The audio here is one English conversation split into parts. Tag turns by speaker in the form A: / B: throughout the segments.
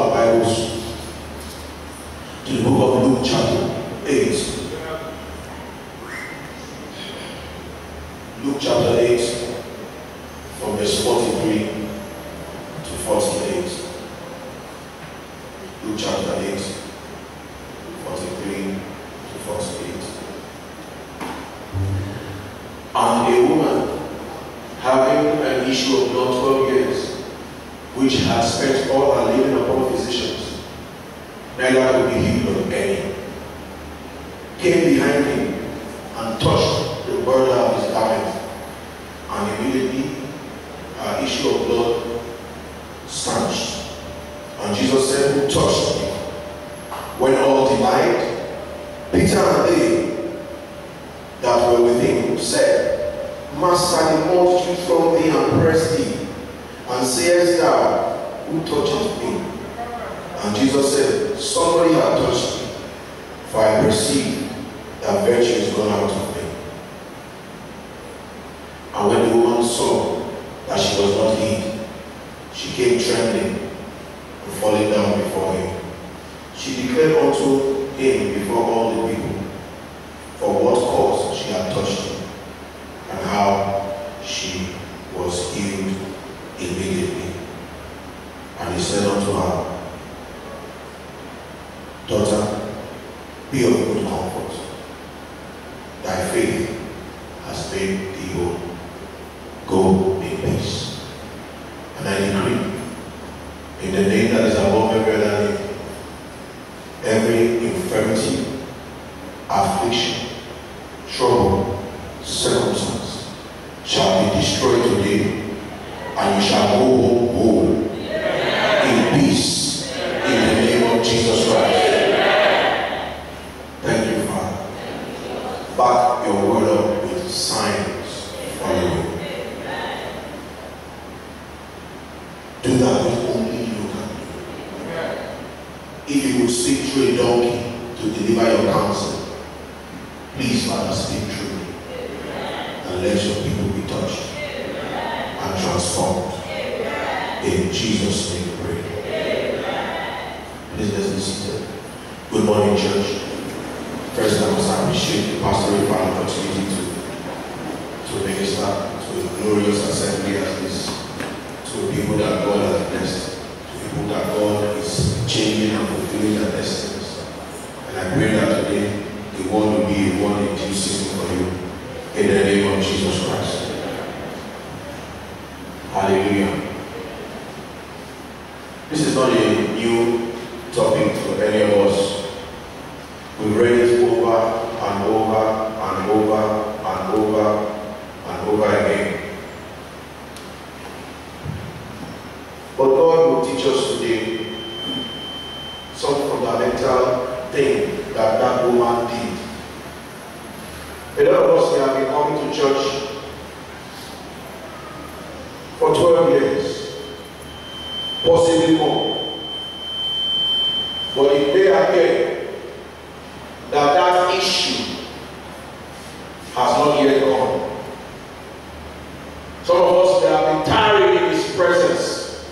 A: our Bibles to the book of Luke chapter 8. Luke chapter 8 from verse 43 to 48. Luke chapter 8, 43 to 48. And a woman having an issue of blood 12 years, which had spent all her living upon physicians, neither could be healed of any, came behind him and touched the border of his garment, and immediately her issue of blood stanched. And Jesus said, "Who touched me?" When all denied, Peter and they that were with him said, "Master, the multitude from thee and press thee, and sayest thou, Who touches me?" And Jesus said, "Somebody had touched me, for I perceive that virtue is gone out of me." And when the woman saw that she was not healed, she came trembling and falling down before him. She declared unto him before all the people for what cause she had touched him, and how she was healed immediately. And he said unto her, "Daughter, be of good comfort. Thy faith has made thee whole. Go in peace." And I decree, in the name that is above every other name, every infirmity, affliction, trouble, circumstance shall be destroyed today, and you shall go home whole, in peace, in the name of Jesus Christ. Thank you, Father. Back your word up with signs following. Do that which only you can do. If you would speak through a donkey to deliver your counsel, please, Father, speak through me, and let your people be touched and transformed. In Jesus' name we pray. Please let's be seated. Good morning, church. First, I must appreciate the pastoral opportunity to minister to a glorious assembly as this, to people that God has blessed, to people that God is changing and fulfilling their destinies. And I pray that today the word will be a word in due season for you, in the name of Jesus Christ. Hallelujah. This is not a new topic for any of us. We've read it over and over and over and over and over again. But God will teach us today some fundamental thing that woman did. A lot of us have been coming to church for 12 years, possibly more. But it may appear that issue has not yet gone. Some of us have been tired in His presence,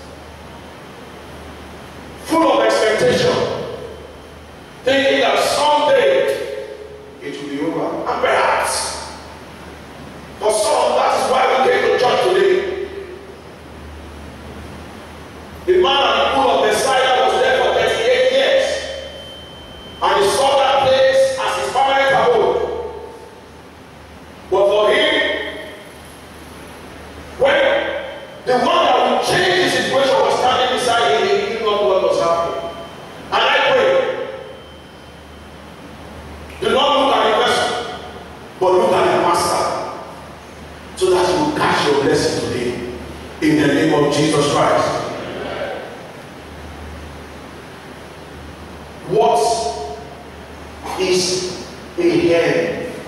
A: full of expectation, thinking that someday it will be over. And perhaps for some, that is why we came to church today. The man at the pool of Bethesda was there for 38 years, and he saw that place as his permanent abode. But for him, when the one that would change the situation was standing beside him, he knew not what was happening. And I pray, do not look at the person, but look at the master, so that you will catch your blessing today, in the name of Jesus Christ. What is a hem?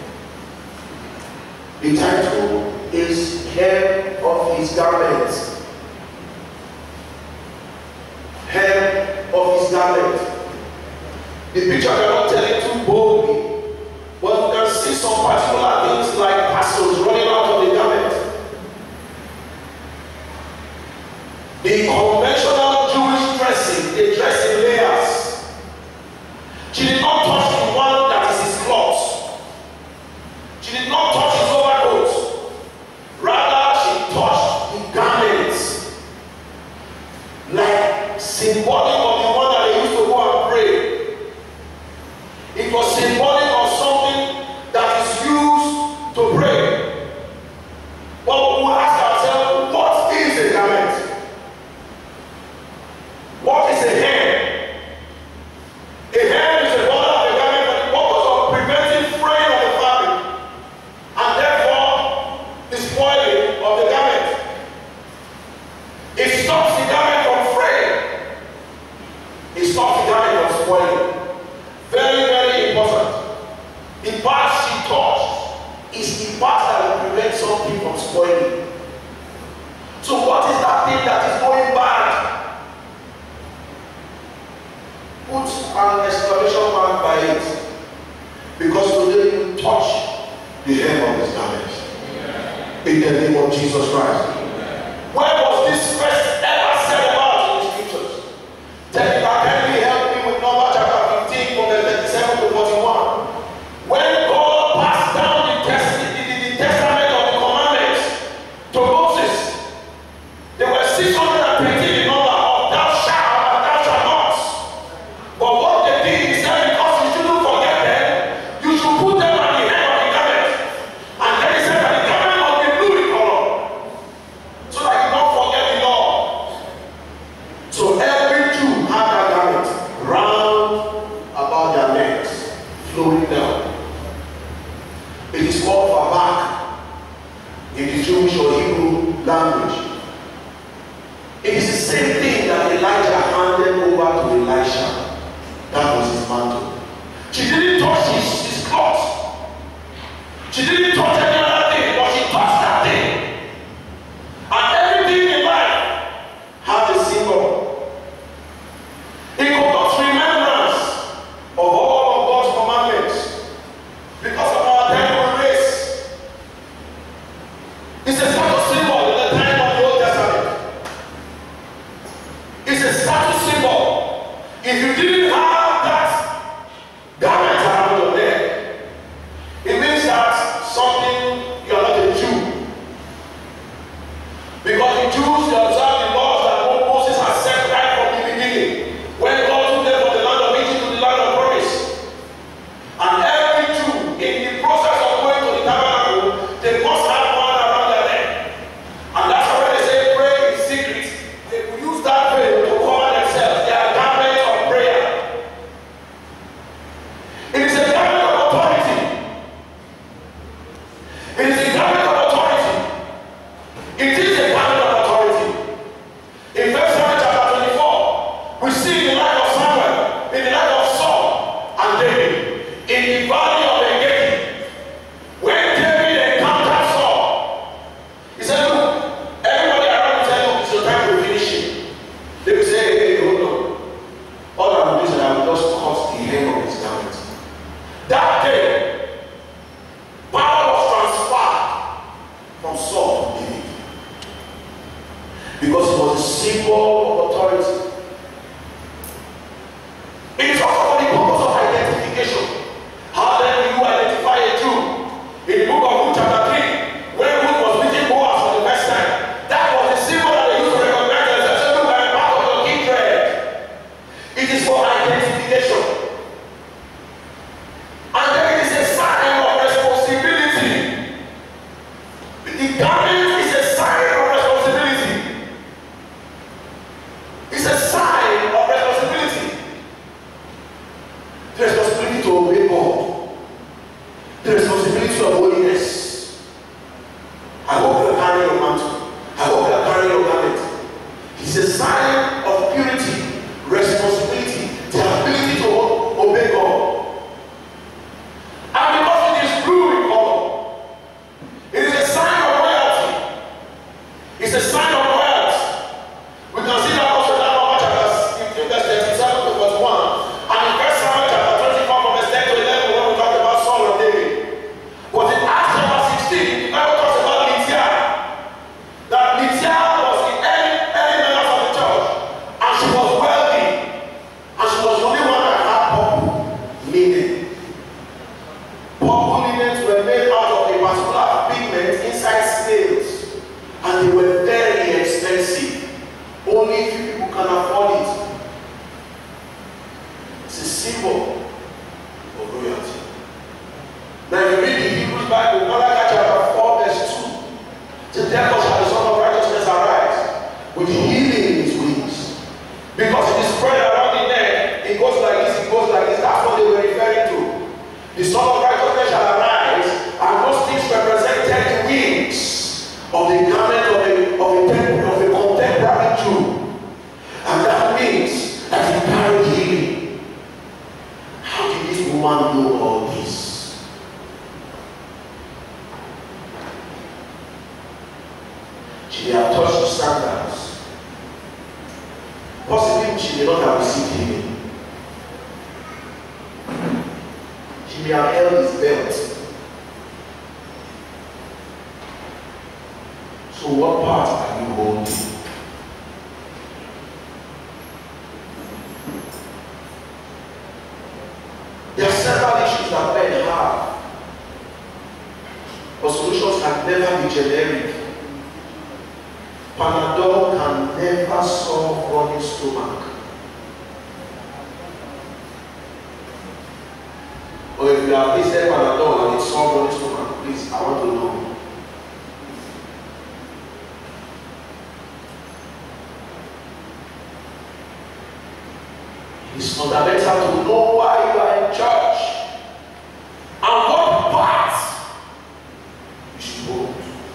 A: The title is Hem of His Garment. Hem of His Garment. The picture cannot tell it too boldly, but you can see some particular things like tassels running out of the garment. The conventional Jewish dressing, they dress It was symbolic of something that is used to pray. But we will ask ourselves, what is a garment? What is a hem? A hem is a border of a garment for the purpose of preventing fraying of the fabric and therefore the spoiling of the garment. It stops the garment from fraying. It stops the garment from spoiling. Very, very important. The part she touched is the part that will prevent something from spoiling. So what is that thing that is going bad? Put an exclamation mark by it. Because today you touch the hem of his garment. In the name of Jesus Christ. Where was this first ever said about in the scriptures? Can you help me with Numbers chapter 15 from the 37 to 41? When God passed down the testament of the commandments to Moses, there were 613 in number of thou shalt and thou shalt not. But what they did is that because you shouldn't forget them, you should put them at the hem of the garment. And then he said that the garment must be blue in color, so that you don't forget the law. So every Jew had that garment round about their necks, flowing down. It is called babak in the Jewish or Hebrew language. It is the same thing that Elijah handed over to Elisha. That was his mantle. She didn't touch his cloth. She didn't touch any other thing, but she touched that thing. And everything in life had a symbol. It conducts remembrance of all of God's commandments because of our temporal race. It's a status symbol in the time of the Old Testament. It's a status symbol. If you didn't have that garment around your neck, it means that something, you are not a Jew. Because the Jews, they observe the laws that Moses has set right from the beginning, when God took them from the land of Egypt to the land of promise. And every Jew, in the process of going to the tabernacle, they must have one around their neck. And that's why when they say pray in secret, they will use that veil to cover themselves. They are garments of prayer. It is a garment of authority. It is a garment of authority. It is a garment of authority. In 1 Samuel chapter 24, we see the life of Samuel, in the life of Saul and David, in the valley of Adedeji. When David encountered Saul, he said, look, everybody around said, look, it's your time to finish it. They will say, hey, hold on. All I will do is that I will just cut the hem of his garment. That day, power was transferred from Saul to David. Because it was a symbol of authority. It is also for the purpose of identification. How then will you identify a Jew? In the book of Luke chapter 3, when Ruth was meeting Boaz for the first time, that was the symbol that they used to recognize themselves. So look, I am part of your kindred. It is for identification. And then it is a sign of responsibility. The garment is a sign of responsibility. It's a sign of responsibility. The responsibility to obey God. The responsibility of holiness. I hope you are carrying your mantle. I hope you are carrying your garment. It's a sign of purity, responsibility, the ability to obey God. And because it is blue in color, it is a sign of royalty. It's a sign of royalty. We can see that also in Numbers chapter 15, verse 37 to 41. And in 1 Samuel chapter 24, from verse 10 to 11, when we talk about Saul and David. But in Acts chapter 16, the Bible talks about Lydia. That Lydia was the early members of the church. And she was wealthy. And she was the only one that had purple linen. Purple linens were made out of a particular pigment inside snails. And they were very expensive. Only few people can afford it. It's a symbol of royalty. received healing.
B: He may have held his belt.
A: So what part are you holding?
B: There are several issues that men have, but solutions can never be generic. Panadol can never solve running stomach. Or if you have tasted Panadol and it solves running stomach, please, I want to know. It's fundamental to know why you are in church and what part you should hold.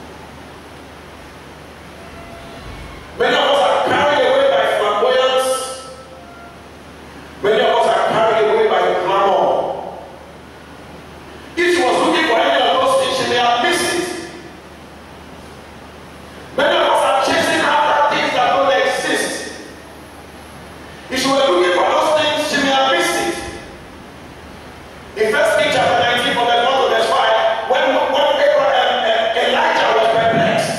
B: Many of us are carried away by flamboyance. Many of us are carried away by glamour. If she was looking for any of those things, she may have missed it. Many of us are chasing after things that don't exist. If she were looking for those things, she may have missed it. In 1 Kings chapter 19, from verse 1 to verse 5, when Elijah was perplexed,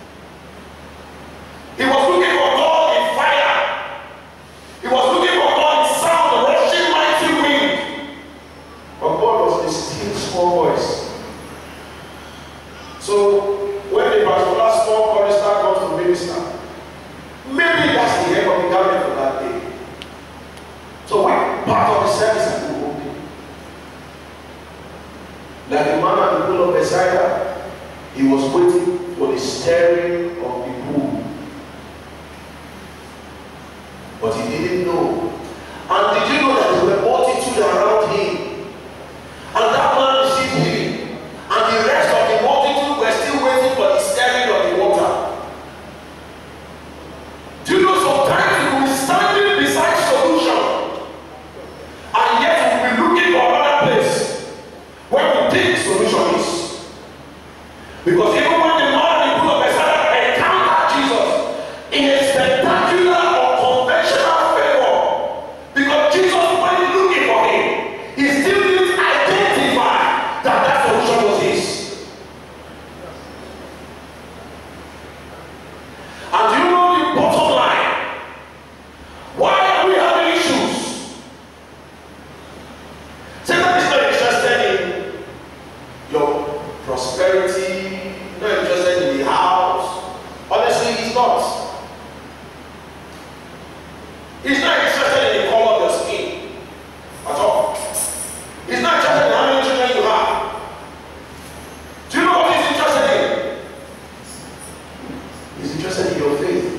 B: he was looking for God in fire. He was looking for God in sound, rushing mighty wind. But God was a still small voice. So when the particular small chorister comes to minister, maybe that's the end of the garment for that day. So what part of the service are you holding? Like the man at the pool of Bethesda, he was waiting for the stirring of the pool. But he didn't know. And did you know that there were multitudes around him? And that man received healing. And the rest of the multitude were still waiting for the stirring of the water. Do you know sometimes you will be standing beside solution, and yet we will be looking for another place where we think solution is. Because even when the man in the pool of Bethesda encountered Jesus in a spectacular or conventional favor, because Jesus went looking for him, he still didn't identify that that solution was his. And do you know the bottom line? Why are we having issues? Satan is not interested in your prosperity, not interested in the house. Honestly, he's not. He's not interested in the color of your skin at all. He's not interested in how many children you have. Do you know what he's interested in? He's interested in your faith.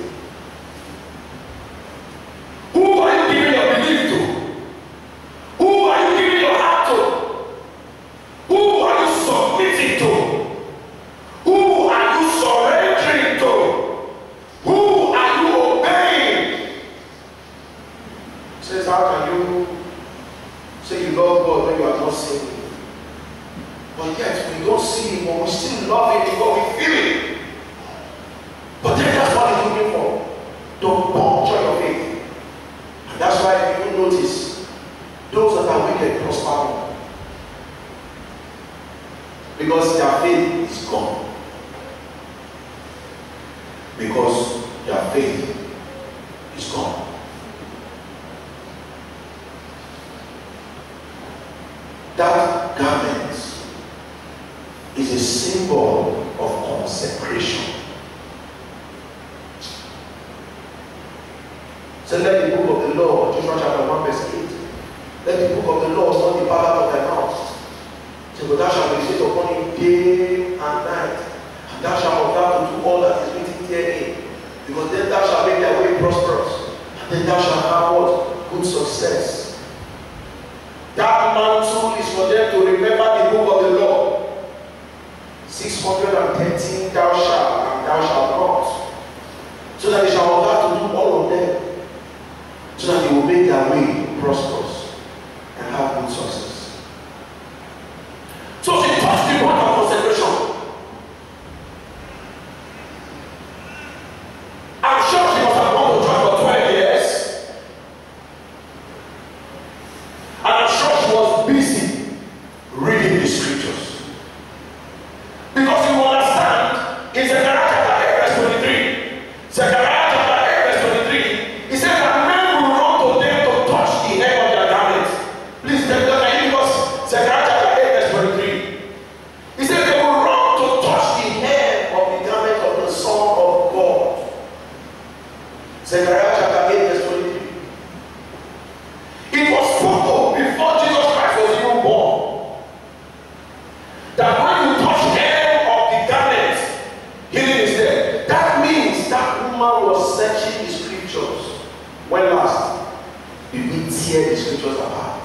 B: Who are you giving your belief to? Who are you giving your heart to? Who are you submitting to? Who are you surrendering to? Who are you obeying? Says, how can you say you love God when you are not seeing Him? But yet we don't see Him, but we still love Him because we feel Him. But then that's what He's looking for. Don't puncture your faith. And that's why if you notice, those that are wicked prosper more. Because their faith is gone. Because their faith is gone. That garment is a symbol of consecration. So let the book of the law, Joshua chapter 1 verse 8, let the book of the law not depart out of thy mouth. So but thou shalt meditate upon it day and night, and thou shalt observe to do all that is written therein, because then thou shalt make thy way prosperous, and then thou shalt have what? Good success. That mantle is for them to remember the book of the law. 613 thou shalt, and thou shalt not. So that they shall observe to do all of them. So that they will make their way prosperous and have good success. So she touched the point of consecration. I'm sure she must have gone to church for 12 years. reading the scriptures. Because you understand, in Zechariah chapter 8 verse 23, Zechariah chapter 8 verse 23, he says that men will run to them to touch the hem of their garment. Please take that because Zechariah chapter 8 verse 23. He says they will run to touch the hem of the garment of the Son of God. Zechariah chapter 8 verse 23. It was spoken before Jesus Christ was even born that when you touch the hem of the garment, healing is there. That means that woman was searching the scriptures. When last did we tear the scriptures apart?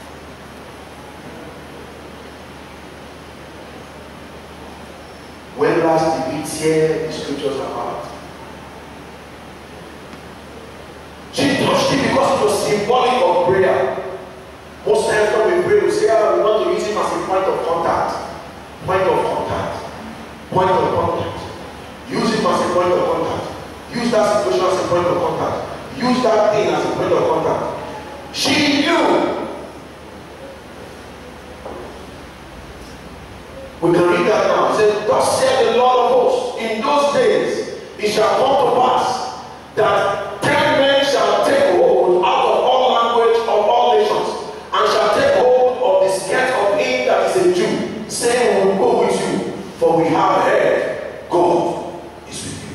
B: When last did we tear the scriptures apart? She touched it because it was symbolic of prayer. Most times when we pray, we say, we want to use him as a point of contact. Point of contact. Point of contact. Use him as a point of contact. Use that situation as a point of contact. Use that thing as a point of contact. She knew. We can read that now. It says, thus said the Lord of hosts, in those days it shall come to pass that 10 men shall take hold out of all language of all nations, and shall take hold of the skirt of him that is a Jew, saying, we will go with you, for we have heard God is with you.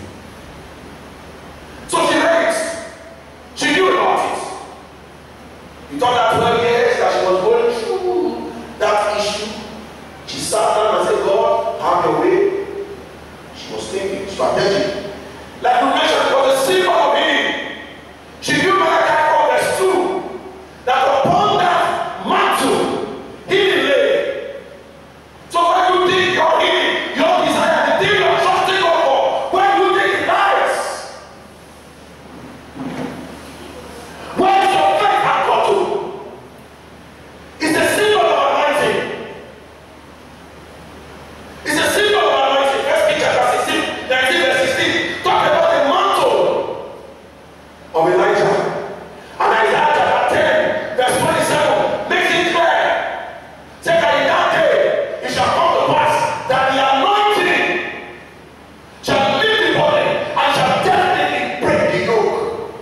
B: So she read it. She knew about it. You thought that 12 years that she was going through that issue, she sat down and said, God, have your way. She was thinking, strategic. Like we mentioned, it was a symbol of him. She knew Malachi 4 verse 2, that upon that mantle, healing lay. So when you think you're healing, your desire, the thing you're trusting God for, when you think it lies, where is your faith at God to? It's a symbol of anointing. It's a symbol of anointing. First Peter chapter 16, 19 verse 16. Talk about the mantle of Elijah. And Isaiah chapter 10 verse 27 makes it clear. Say that in that day it shall come to pass that the anointing shall lift the body and shall definitely break the yoke.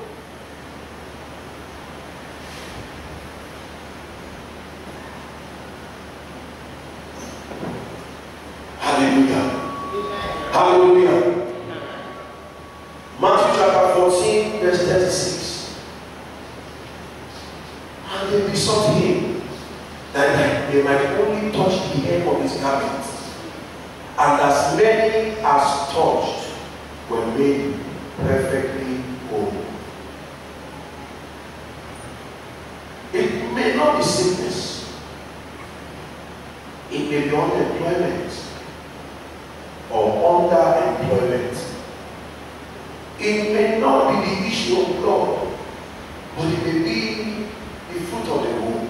B: Hallelujah. Hallelujah. Matthew chapter 14 verse 36. And they besought him that they might only touch the hem of his garment. And as many as touched were made perfectly whole. It may not be sickness. It may be unemployment or underemployment. It may not be the issue of blood, but it may be the fruit of the womb.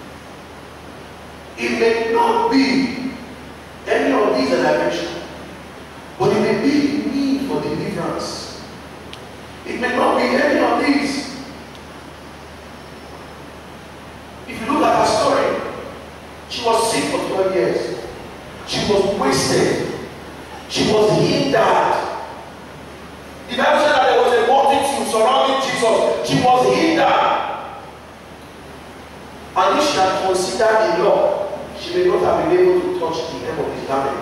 B: It may not be any of these that I mentioned, but it may be the need for deliverance. It may not be any of these. If you look at her story, she was sick for 12 years. She was wasted. She was hindered. The Bible said that there was a multitude surrounding Jesus. She was hindered. And if she had considered the law, she may not have been able to touch the hem of his garment.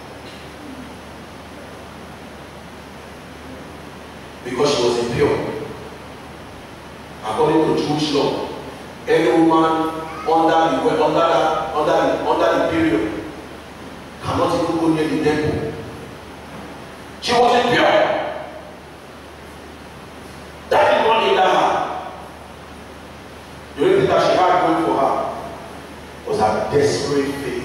B: Because she was impure. According to Jewish law, any woman under the period cannot even go near the temple. She was impure. That did not hinder her. The only thing that she had going for her was her desperate faith.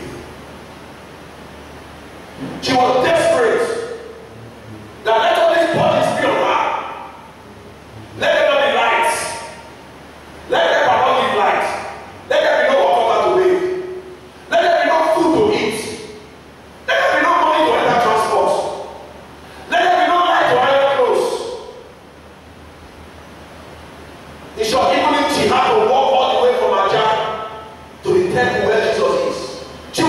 B: She was desperate that let all these bodies be on her. Let there not be lights. Let there not give light. Let there be no water to bathe. Let there be no food to eat. Let there be no money to enter transport. Let there be no light to iron clothes. In short, even if she had to walk all the way from her job to the temple where Jesus is, she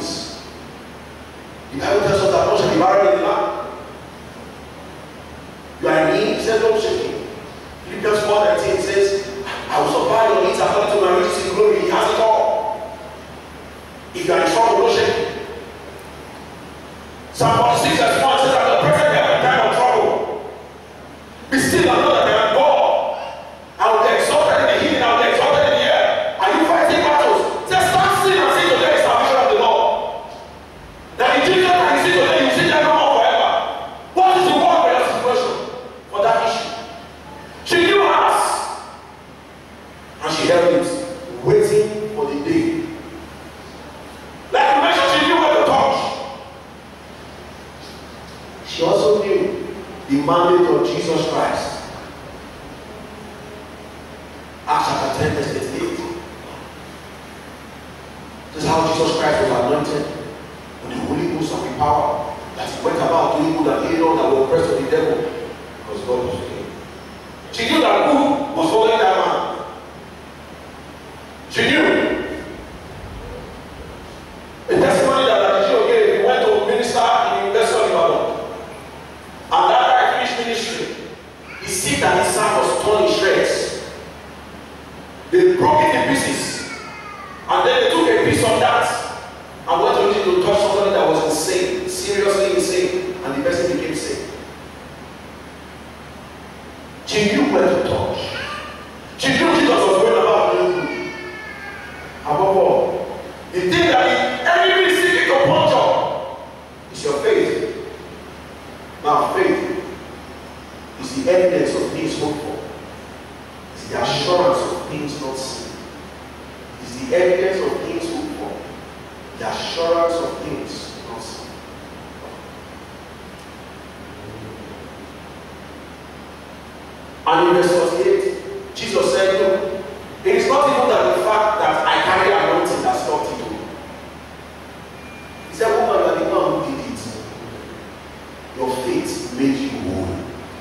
A: things. The Bible tells us that no shall be barren in the land. You are in need, he said, don't shake it. Philippians 4:19 says, I will supply your needs according to my riches in glory. He has it all. If you are in trouble, don't shake it. Psalm 46 verse 1 says, at the present time of trouble, be still and know that I am God. I will be exalted in the healing, I will be exalted in the air. Are you fighting battles? Just stand still and see today is salvation of the Lord. That in Jesus can you see today, you see that no more forever. What is the word for your situation? For that issue. She knew us. And she held it, waiting for the day. Like you mentioned, she knew where to touch. She also knew the mandate of Jesus Christ. Acts chapter 10 verse 88. This is how Jesus Christ was anointed with the Holy Ghost and the power, that he went about doing good and healing all that were oppressed of the devil, because God was with him. She knew that who was following that man. She knew. A testimony that Adedeji gave, he went to minister in the University of Ibadan. And that guy finished ministry. His seat and his son was torn in shreds. They broke it in pieces. And then they took a piece of that and went to use it to touch somebody that was insane, seriously insane, and the person became sick. She knew where to touch. She knew Jesus was going about doing good. Above all, the thing that the enemy is seeking to puncture is your faith. Now, faith is the evidence of things hoped for. It's the assurance of things not seen. It's the evidence of things hoped for. The assurance of things not seen. And in verse 48, Jesus said, look, it is not even that the fact that I carry anointing that stopped it. He said, woman, you are the one who did it. Your faith made you whole.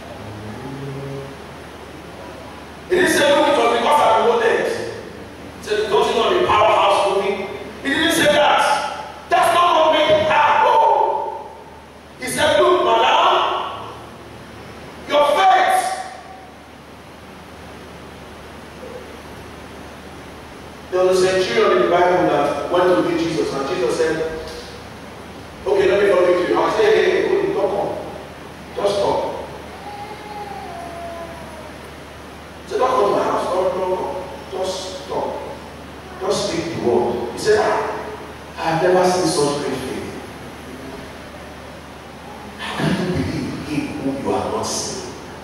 A: He didn't say, look, it was because I loaded. He said, don't you know the powerhouse moving? He didn't say that. That's not what made it happen. Oh. He said, look, madam, your faith. There was a centurion in the Bible that went to meet Jesus, and Jesus said, okay, let me follow you to you. I said, hey, don't come. Just stop. He said, don't come to my house. Don't come. Just stop. Just speak the word. He said, I have never seen such great faith. How can you believe him whom you have not seen?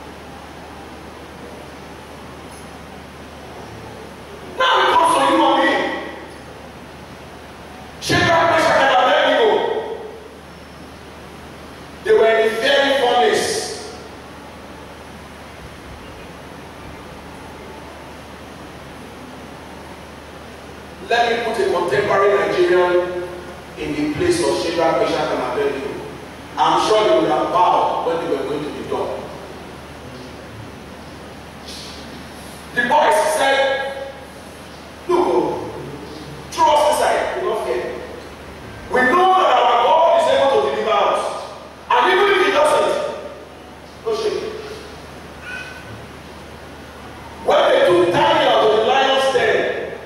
A: Now it comes to you and me. Shadrach, Meshach, and Abednego. They were in the very furnace. Let me put a contemporary Nigerian in the place of Shadrach, Meshach, and Abednego. I'm sure they would have bowed when they were going to be done. The boys said, look, throw us inside, we don't fear. We know that our God is able to deliver us. And even if he doesn't, don't shake it. When they took Daniel to the lion's den,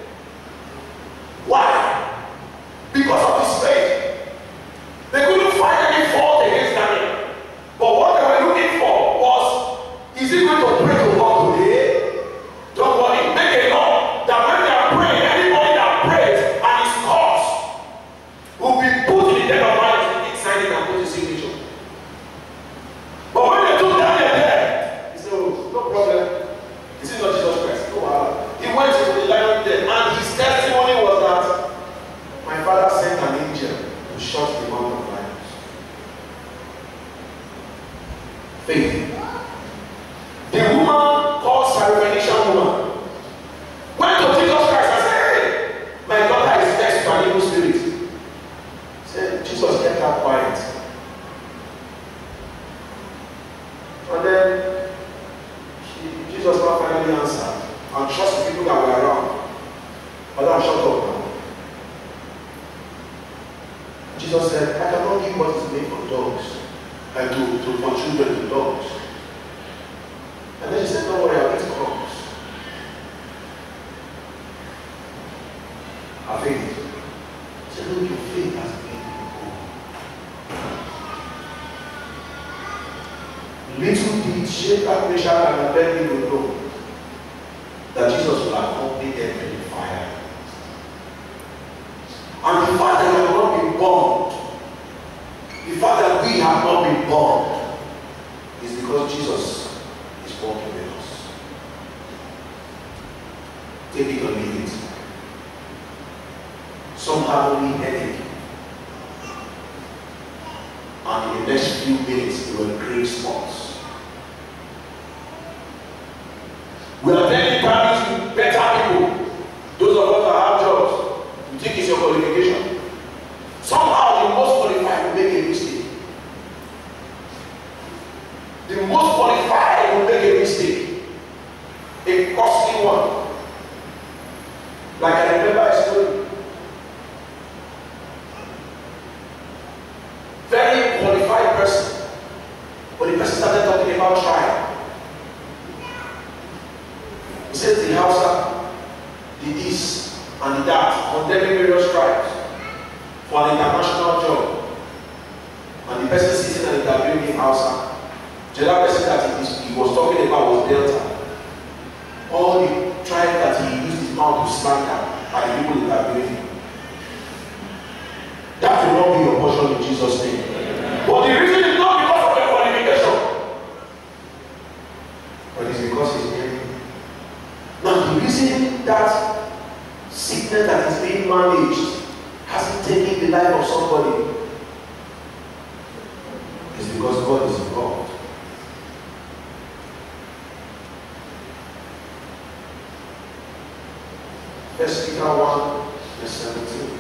A: why? Because of his faith. They couldn't find any fault against Daniel. But what they were looking for was, is he going to pray to God today? Don't worry, make a law that when they are praying, anybody that prays and is caught will be put in the den of life inside it and put his signature. But when they took Daniel there, he said, oh, no problem. This is not Jesus Christ. No problem. He went into the lion den, and his testimony was that my father sent an angel to shut the mouth of lions. Faith. The woman called Syrophoenician woman went to Jesus Christ and said, hey, my daughter is vexed by an evil spirit. He said, Jesus kept her quiet. And then Jesus now finally answered and trust the people that were around. But I'm shut up now. Jesus said, I cannot give what is made for dogs and for children to dogs. And then he said, don't worry, I'll eat crumbs. I think he said, look, your faith has made you whole. Little did Shadrach, Meshach, and Abednego know that Jesus will accompany them in the fire. And the fact that we have not been born, the fact that we have not been born, is because Jesus is walking with us. Take it or leave it. Some have only headache. And in the next few minutes, they will create spots. We are telling parents to better people. Those of us that have jobs, you think it's your qualification. Somehow the most qualified will make a mistake. The most qualified will make a mistake. A costly one. Like I remember a story. Very qualified person. But the person started talking about trial. He says the Hausa, the this and the that, condemning various tribes for an international job. And the person sitting and interviewing in Hausa, the other person that he was talking about was Delta. All the tribes that he used his mouth to slander are the people interviewing him. That will not be your portion in Jesus' name. But the reason is not because of your qualification, but it's because he's near you. Now, the reason that sickness that is being managed hasn't taken the life of somebody is because God is involved. First Peter 1, verse 17.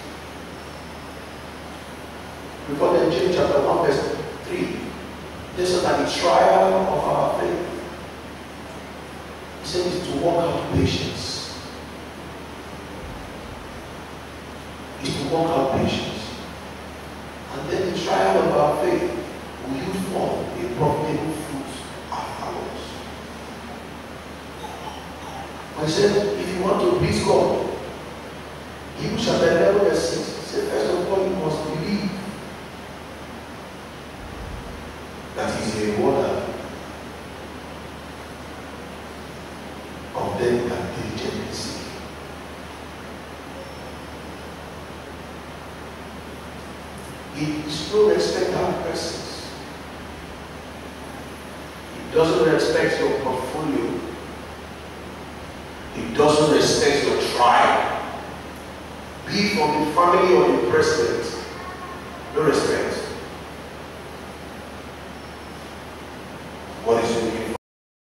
A: Before then, James chapter 1, verse 3. This is at the trial of our faith. He says to walk out patience. Is to walk out patience. And then the trial of our faith will you form a profitable fruit afterwards. But he said, if you want to please God, Hebrews chapter 11, verse 6, he said, first of all, you must believe that He is a rewarder of them that diligently seek. He is no respecter of persons. He doesn't respect your portfolio. He doesn't respect your tribe. Be from the family of the president. No respect.